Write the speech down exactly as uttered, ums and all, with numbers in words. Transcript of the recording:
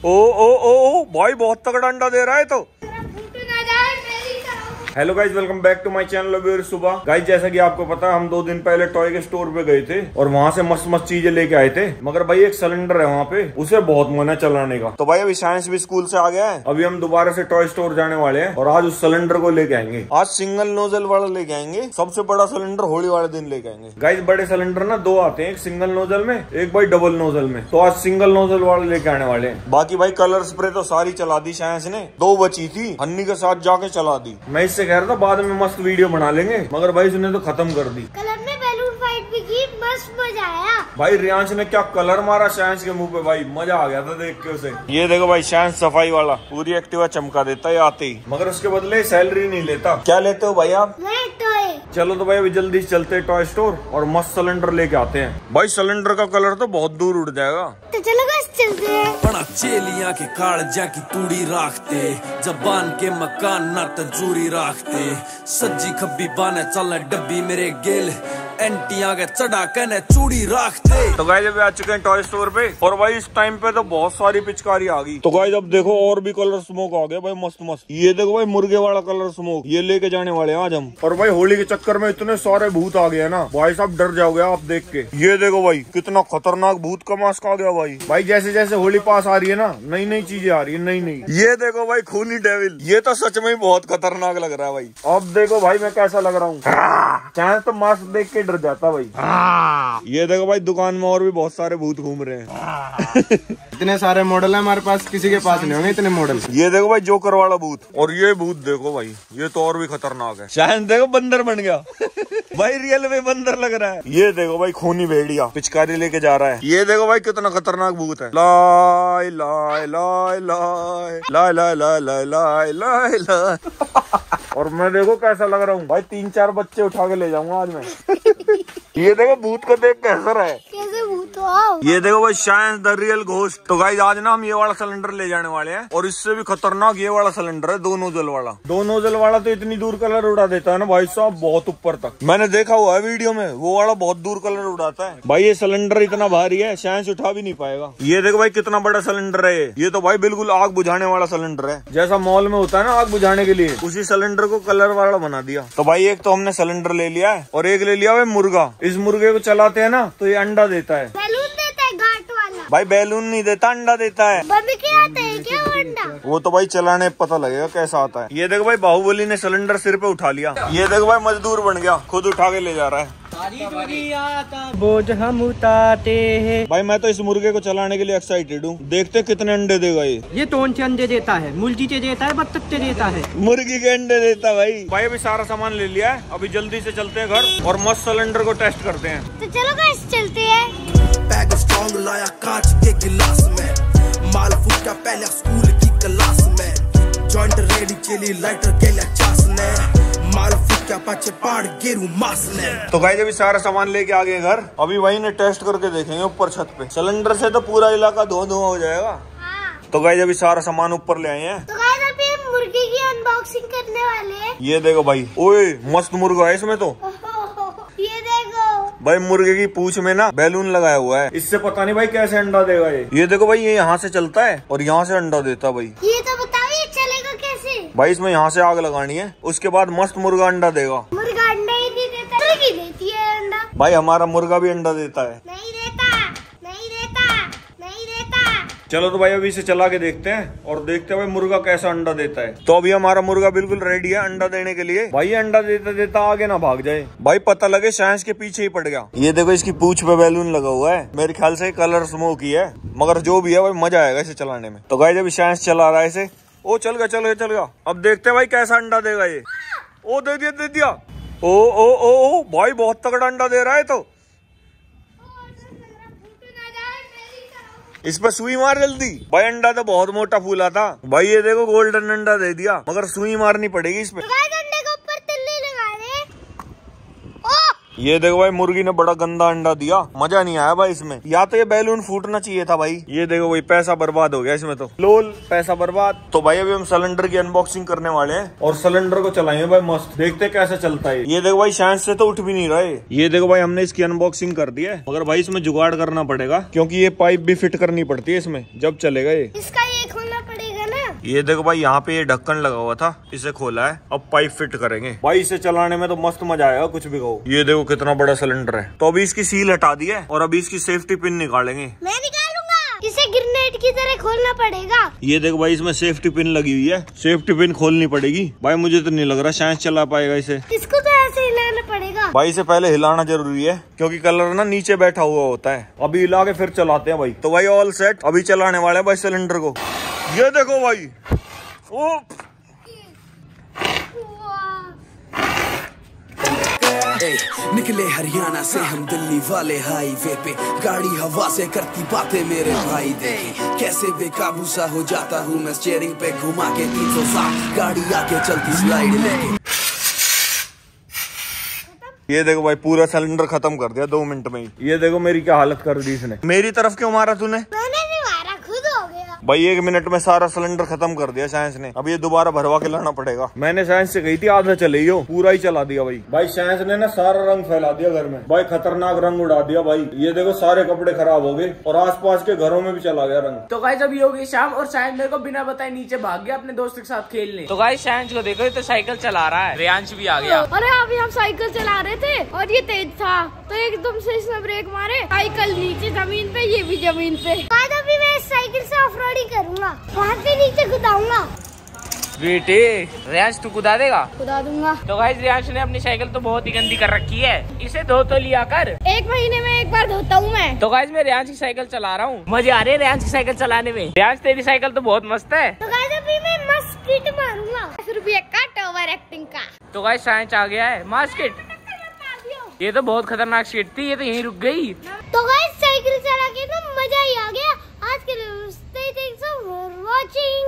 ओ ओ ओ भाई बहुत तगड़ा अंडा दे रहा है तो। Hello guys, welcome back to my channel अभी सुबह। गाइज जैसा कि आपको पता है हम दो दिन पहले टॉय के स्टोर पे गए थे और वहाँ से मस्त मस्त चीजें लेके आए थे, मगर भाई एक सिलेंडर है वहाँ पे, उसे बहुत मन है चलाने का। तो भाई अभी साइंस भी स्कूल से आ गया है, अभी हम दोबारा से टॉय स्टोर जाने वाले हैं और आज उस सिलेंडर को लेके आएंगे। आज सिंगल नोजल वाला लेके आएंगे, सबसे बड़ा सिलेंडर होली वाले दिन लेके आएंगे। गाइज बड़े सिलेंडर ना दो आते हैं, एक सिंगल नोजल में, एक भाई डबल नोजल में। तो आज सिंगल नोजल वाले लेके आने वाले हैं। बाकी भाई कलर स्प्रे तो सारी चला दी साइंस ने, दो बची थी हन्नी के साथ जाके चला दी। मैं इससे कह रहा था बाद में मस्त वीडियो बना लेंगे, मगर भाई इसने तो खत्म कर दी। कलर में बैलून फाइट भी की, मस्त मजा आया। भाई रियांश ने क्या कलर मारा साइंस के मुंह पे, भाई मजा आ गया था देख के उसे। ये देखो भाई साइंस सफाई वाला पूरी एक्टिवा चमका देता है आते ही, मगर उसके बदले सैलरी नहीं लेता। क्या लेते हो भाई आप? नहीं टॉय। चलो तो भाई अभी जल्दी से चलते हैं टॉय स्टोर और मस्त सिलेंडर लेके आते हैं। भाई सिलेंडर का कलर तो बहुत दूर उड़ जाएगा। तो चलो बस चलते हैं। बड़ा चेलिया के कालजा की तूड़ी राखते, जबान के मकान ना तजूरी राखते, सज्जी खब्बी बाने चलने डब्बी मेरे गिल, एंटिया के चढ़ा के ने चूड़ी राखते। तो गाइस अभी आ चुके हैं टॉय स्टोर पे और भाई इस टाइम पे तो बहुत सारी पिचकारी आ गई। तो गाइस अब देखो और भी कलर स्मोक आ गया भाई मस्त मस्त। ये देखो भाई मुर्गे वाला कलर स्मोक, ये लेके जाने वाले हैं आज हम। और भाई होली के चक्कर में इतने सारे भूत आ गए ना भाई साहब, डर जाओगे आप देख के। ये देखो भाई कितना खतरनाक भूत का मास्क आ गया भाई। भाई जैसे जैसे होली पास आ रही है ना, नई नई चीजें आ रही है, नई नई। ये देखो भाई खूनी डेविल, ये तो सच में बहुत खतरनाक लग रहा है भाई। अब देखो भाई मैं कैसा लग रहा हूँ, चाहे तो मास्क देख के डर जाता भाई। ये देखो भाई दुकान में और भी बहुत सारे भूत घूम रहे हैं। इतने सारे मॉडल है हमारे पास, किसी के पास नहीं होंगे इतने मॉडल। ये देखो भाई जोकर वाला भूत, और ये भूत देखो भाई, ये तो और भी खतरनाक है। शायद देखो बंदर बन गया भाई, रियल में बंदर लग रहा है। ये देखो भाई खूनी भेड़िया पिचकारी लेके जा रहा है। ये देखो भाई कितना खतरनाक भूत है। लाय लाय लाय लाय लाय लाय लाय लाय लाय लाय लाय। और मैं देखो कैसा लग रहा हूँ भाई, तीन चार बच्चे उठा के ले जाऊंगा आज मैं। ये देखो भूत को देख कैसा है, कैसे भूत हो? ये देखो भाई साइंस द रियल घोस्ट। तो गाइस आज ना हम ये वाला सिलेंडर ले जाने वाले हैं, और इससे भी खतरनाक ये वाला सिलेंडर है, दो नोजल वाला। दो नोजल वाला तो इतनी दूर कलर उड़ा देता है ना भाई साहब, बहुत ऊपर तक। मैंने देखा हुआ है वीडियो में, वो वाला बहुत दूर कलर उड़ाता है भाई। ये सिलेंडर इतना भारी है साइंस उठा भी नहीं पाएगा। ये देखो भाई कितना बड़ा सिलेंडर है ये ये तो भाई बिल्कुल आग बुझाने वाला सिलेंडर है, जैसा मॉल में होता है ना आग बुझाने के लिए, उसी सिलेंडर को कलर वाला बना दिया। तो भाई एक तो हमने सिलेंडर ले लिया है और एक ले लिया भाई मुर्गा। इस मुर्गे को चलाते हैं ना तो ये अंडा देता है। बैलून देता है घाट वाला। भाई बैलून नहीं देता, अंडा देता है। बम क्या आता है क्या वो अंडा? वो तो भाई चलाने पता लगेगा कैसा आता है। ये देखो भाई बाहुबली ने सिलेंडर सिर पे उठा लिया। ये देखो भाई मजदूर बन गया, खुद उठा के ले जा रहा है। बोझ हम उतारते हैं। भाई मैं तो इस मुर्गे को चलाने के लिए एक्साइटेड हूँ, देखते कितने अंडे देगा ये। ये तो से अंडे देता है, मुर्गी से देता है, बत्तख से देता है, मुर्गी के अंडे देता है भाई। भाई अभी सारा सामान ले लिया है, अभी जल्दी से चलते हैं घर और मस्त सिलेंडर को टेस्ट करते हैं। तो चलो गाइस चलते हैं। बैग स्ट्रॉन्ग लाया कांच के गिलास में, माल फूटा पहले स्कूल की क्लास में, जॉइंट रेडी चली लाइटर गेला चास ने, माल फूटा पाछे पाड़ गिरू मास ने। तो गाइस अभी सारा सामान लेके आ गए घर, अभी वही ने टेस्ट करके देखेंगे ऊपर छत पे। सिलेंडर से तो पूरा इलाका धुआं धुआं हो जाएगा। हाँ। तो गाइस अभी सारा सामान ऊपर ले आए हैं। तो गाइस अभी हम मुर्गे की अनबॉक्सिंग करने वाले हैं। ये देखो भाई, ओए मस्त मुर्गा है इसमें तो। ये देखो भाई मुर्गे की पूंछ में ना बैलून लगाया हुआ है, इससे पता नहीं भाई कैसे अंडा देगा ये। ये देखो भाई ये यहाँ से चलता है और यहाँ से अंडा देता है भाई। ये तो बताओ ये चलेगा कैसे? भाई इसमें यहाँ से आग लगानी है, उसके बाद मस्त मुर्गा अंडा देगा। मुर्गा अंडा ही नहीं देता, मुर्गी देती है अंडा। भाई हमारा मुर्गा भी अंडा देता है। नहीं देता, नहीं देता, नहीं देता। चलो तो भाई अभी इसे चला के देखते हैं और देखते हैं भाई मुर्गा कैसा अंडा देता है। तो अभी हमारा मुर्गा बिल्कुल रेडी है अंडा देने के लिए। भाई ये अंडा देता देता आगे ना भाग जाए, भाई पता लगे साइंस के पीछे ही पड़ गया। ये देखो इसकी पूंछ पे बैलून लगा हुआ है, मेरे ख्याल से कलर स्मोक ही है, मगर जो भी है भाई मजा आएगा इसे चलाने में। तो गाइस अभी साइंस चला रहा है इसे। ओ चल गया चल गया चल गया। अब देखते हैं भाई कैसा अंडा देगा ये। ओ दे दिया दे दिया। ओ ओ ओ ओ भाई बहुत तगड़ा अंडा दे रहा है। तो इस पर सुई मार जल्दी। भाई अंडा तो बहुत मोटा फूला था भाई, ये देखो गोल्डन अंडा दे दिया, मगर सुई मारनी पड़ेगी इस पे। तो गाइस अंडे के ऊपर तिल्ली लगा दे। ओ ये देखो भाई मुर्गी ने बड़ा गंदा अंडा दिया, मजा नहीं आया भाई इसमें। या तो ये बैलून फूटना चाहिए था भाई। ये देखो भाई पैसा बर्बाद हो गया इसमें, तो लोल पैसा बर्बाद। तो भाई अभी हम सिलेंडर की अनबॉक्सिंग करने वाले हैं और सिलेंडर को चलाएंगे भाई मस्त, देखते कैसे चलता है। ये देखो भाई साइंस से तो उठ भी नहीं रहे। ये देखो भाई हमने इसकी अनबॉक्सिंग कर दी है, मगर भाई इसमें जुगाड़ करना पड़ेगा क्योंकि ये पाइप भी फिट करनी पड़ती है इसमें, जब चलेगा ये। इसका ये खोलना पड़ेगा ना। ये देखो भाई, यहाँ पे ये ढक्कन लगा हुआ था, इसे खोला है, अब पाइप फिट करेंगे। भाई इसे चलाने में तो मस्त मजा आएगा, कुछ भी कहो। ये देखो कितना बड़ा सिलेंडर है। तो अभी इसकी सील हटा दी है और अभी इसकी सेफ्टी पिन निकालेंगे। मैं निकालूंगा, इसे ग्रेनेड की तरह खोलना पड़ेगा। ये देखो भाई, इसमें सेफ्टी पिन लगी हुई है, सेफ्टी पिन खोलनी पड़ेगी। भाई मुझे तो नहीं लग रहा शायद चला पाएगा इसे। इसको तो ऐसे हिलाना पड़ेगा। भाई इसे पहले हिलाना जरूरी है, क्योंकि कलर ना नीचे बैठा हुआ होता है। अभी हिला के फिर चलाते हैं भाई। तो भाई ऑल सेट, अभी चलाने वाले हैं भाई सिलेंडर को। ये देखो भाई, ओ Hey, निकले हरियाणा से हम दिल्ली वाले हाईवे पे, गाड़ी हवा से करती बातें मेरे भाई। देखे कैसे बेकाबू सा हो जाता हूँ मैं, स्टीयरिंग पे घुमा के तीन सौ साठ गाड़ी आके चलती स्लाइड लेके। ये देखो भाई, पूरा सिलेंडर खत्म कर दिया दो मिनट में ही। ये देखो मेरी क्या हालत कर दी इसने। मेरी तरफ क्यों मारा तूने? मैंने नहीं मारा, खुद हो गया। भाई एक मिनट में सारा सिलेंडर खत्म कर दिया साइंस ने। अब ये दोबारा भरवा के लाना पड़ेगा। मैंने साइंस से कही थी आधा चले हो, पूरा ही चला दिया भाई। भाई साइंस ने ना सारा रंग फैला दिया घर में भाई, खतरनाक रंग उड़ा दिया भाई। ये देखो सारे कपड़े खराब हो गए और आसपास के घरों में भी चला गया रंग। तो गाइस अभी हो गई शाम और साइंस मेरे को बिना बताए नीचे भाग गया अपने दोस्त के साथ खेलने। तो गाइस साइंस को देखो, ये तो साइकिल चला रहा है। रियांश भी आ गया। अरे अभी हम साइकिल चला रहे थे और ये तेज था, तो एकदम से इसने ब्रेक मारे, साइकिल नीचे जमीन पे, ये भी जमीन पे। आज अभी मैं इस साइकिल से ऑफ रोडिंग करूंगा, वहाँ से नीचे कूदाऊंगा। बेटे रियांश तू कुदा देगा? कुदा दूंगा। तो गाइस रियांश ने अपनी साइकिल तो बहुत ही गंदी कर रखी है, इसे धो तो लिया कर। एक महीने में एक बार धोता हूँ मैं। तो गाइस मैं रियांश की साइकिल चला रहा हूँ, मजे आ रहे हैं रियांश की साइकिल चलाने में। रियांश तेरी साइकिल तो बहुत मस्त है। तो गाइस अभी मैं मस्त किट मारूंगा, दस रुपये का टॉवर एक्टिंग का। तो गाइस साइंस आ गया है मास्क किट। ये तो बहुत खतरनाक सीट थी, ये तो यहीं रुक गई। तो गाइस साइकिल चला के तो मजा ही आ गया। आज के लिए थैंक्स फॉर वॉचिंग।